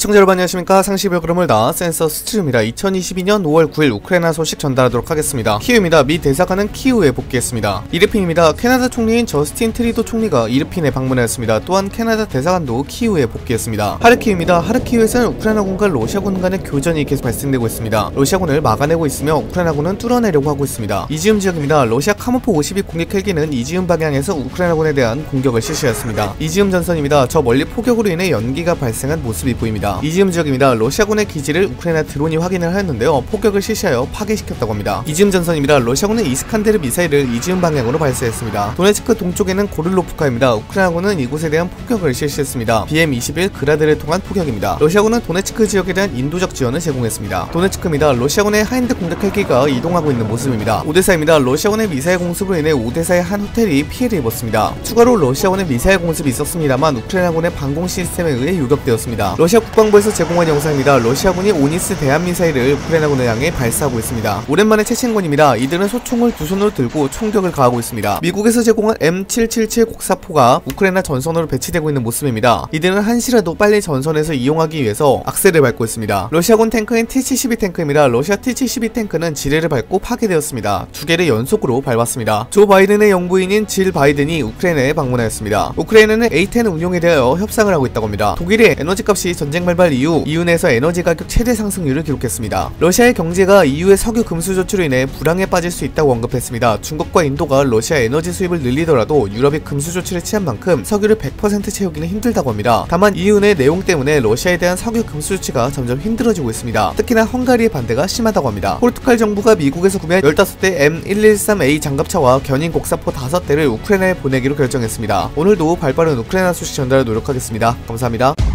시청자 여러분 안녕하십니까. 상시별 그럼을 다 센서 스튜디오입니다. 2022년 5월 9일 우크라이나 소식 전달하도록 하겠습니다. 키우입니다. 미 대사관은 키우에 복귀했습니다. 이르핀입니다. 캐나다 총리인 저스틴 트리도 총리가 이르핀에 방문하였습니다. 또한 캐나다 대사관도 키우에 복귀했습니다. 하르키우입니다. 하르키우에서는 우크라이나군과 러시아군 간의 교전이 계속 발생되고 있습니다. 러시아군을 막아내고 있으며 우크라이나군은 뚫어내려고 하고 있습니다. 이지움 지역입니다. 러시아 카모프 52 공격 헬기는 이지움 방향에서 우크라이나군에 대한 공격을 실시하였습니다. 이지움 전선입니다. 저 멀리 폭격으로 인해 연기가 발생한 모습이 보입니다. 이지움 지역입니다. 러시아군의 기지를 우크라이나 드론이 확인을 하였는데요. 폭격을 실시하여 파괴시켰다고 합니다. 이지움 전선입니다. 러시아군은 이스칸데르 미사일을 이지움 방향으로 발사했습니다. 도네츠크 동쪽에는 고를로프카입니다. 우크라이나군은 이곳에 대한 폭격을 실시했습니다. BM-21 그라드를 통한 폭격입니다. 러시아군은 도네츠크 지역에 대한 인도적 지원을 제공했습니다. 도네츠크입니다. 러시아군의 하인드 공격 헬기가 이동하고 있는 모습입니다. 오데사입니다. 러시아군의 미사일 공습으로 인해 오데사의 한 호텔이 피해를 입었습니다. 추가로 러시아군의 미사일 공습이 있었습니다만 우크라이나군의 방공 시스템에 의해 요격되었습니다. 러시아 국방부에서 제공한 영상입니다. 러시아군이 오니스 대한미사일을 우크라이나군을 향해 발사하고 있습니다. 오랜만에 체첸군입니다. 이들은 소총을 두 손으로 들고 총격을 가하고 있습니다. 미국에서 제공한 M777 곡사포가 우크라이나 전선으로 배치되고 있는 모습입니다. 이들은 한시라도 빨리 전선에서 이용하기 위해서 악셀을 밟고 있습니다. 러시아군 탱크인 T-72 탱크입니다. 러시아 T-72 탱크는 지뢰를 밟고 파괴되었습니다. 두 개를 연속으로 밟았습니다. 조 바이든의 영부인인 질 바이든이 우크라이나에 방문하였습니다. 우크라이나는 A10 운용에 대하여 협상을 하고 있다고 합니다. 독일의 에너지값이 전쟁 발발 이후 EU 내에서 에너지 가격 최대 상승률을 기록했습니다. 러시아의 경제가 EU의 석유 금수 조치로 인해 불황에 빠질 수 있다고 언급했습니다. 중국과 인도가 러시아 에너지 수입을 늘리더라도 유럽이 금수 조치를 취한 만큼 석유를 100% 채우기는 힘들다고 합니다. 다만 EU 내 내용 때문에 러시아에 대한 석유 금수 조치가 점점 힘들어지고 있습니다. 특히나 헝가리의 반대가 심하다고 합니다. 포르투갈 정부가 미국에서 구매한 15대 M113A 장갑차와 견인 곡사포 5대를 우크라이나에 보내기로 결정했습니다. 오늘도 발빠른 우크라이나 소식 전달을 노력하겠습니다. 감사합니다.